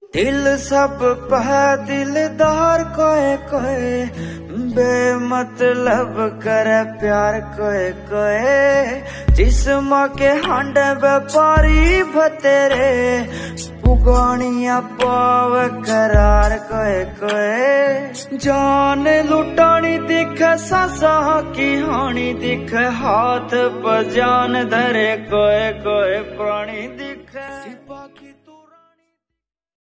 दिल सब पह दिलदार कोए कोए, बेमतलब करे प्यार कोए कोए। जिस्म के हांडे व्यापारी भतेरे, पुगानिया पाव करार कोए कोए। जान लुटानी दिखे सासा की हानी दिखे, हाथ पर जान धरे कोए कोए। प्राणी